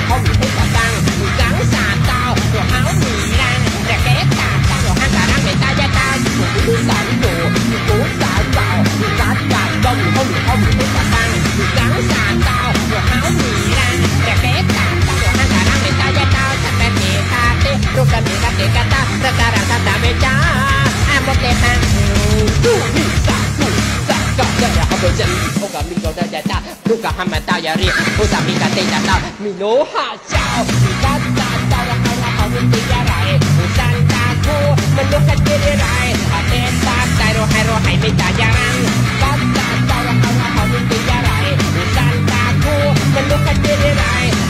không thấy cả tăng gắn xa tao rồi áo mì răng để ké cả tao rồi hai cả răng để ta ra tao cũng sản đồ cũng xả vào cá cả đông không thấy cả tăng gắn xa tao rồi áo mì răng để ké cả tao rồi hai cả răng để ta ra tao thật là kệ tha tê rồi cả mì cả ta ra cả răng ta về cha em một đẹp hàng tu sa cả cái họ bây giờ không cả mình cóได้taลูกกับฮัมมาตาอย่าเรียกผู้สามีกันเตะตามีโนหาเจ้ามีกันตาเจ้าแล้วเขาเป็นตีอะไรผู้สันตาคูมันลุกกันเรื่อยๆอาเตะตาใจเราให้ไม่ตาอย่างนั้นกันตาเจ้าแล้วเขาเป็นตีอะไรผู้สันตาคูมันลุกกันเรื่อยๆ